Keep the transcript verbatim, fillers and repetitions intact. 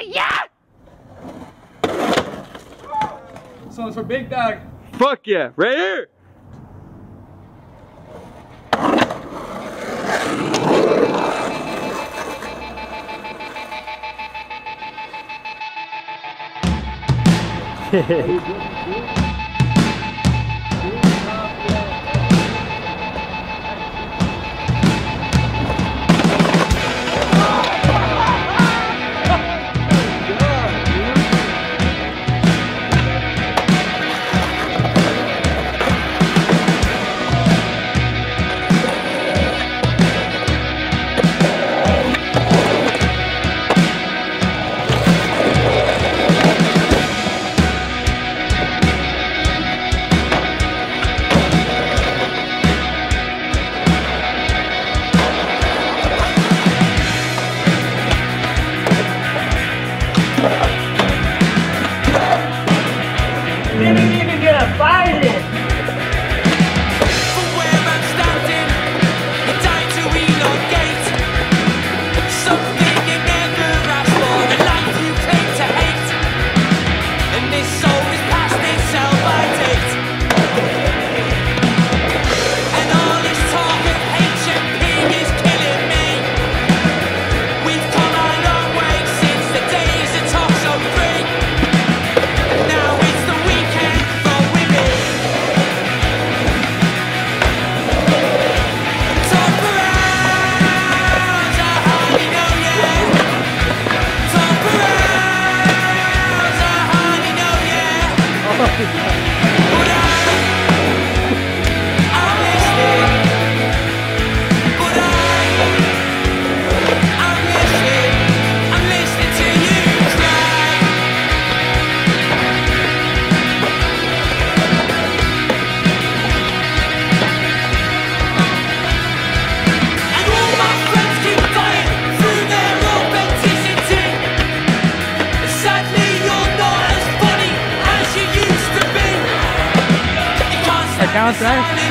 Yeah! This one's for Big Dog. Fuck yeah, right here! Didn't even get a fight in. From where I'm standing, you die to elongate. Something you never asked for, the life you claim to hate. And this soul is past its sell-by date. And all this talk of H and P is killing me. We've come a long way since the days of talk so free. Now it's the weekend for women. Talk around, I hardly know yet. Talk around, I hardly know yet. But I, I'm listening. But I, I'm listening. I'm listening to you cry. And all my friends keep dying through their authenticity. Sadly, you're not as funny as you used to be. You can't stand counts, the right? silence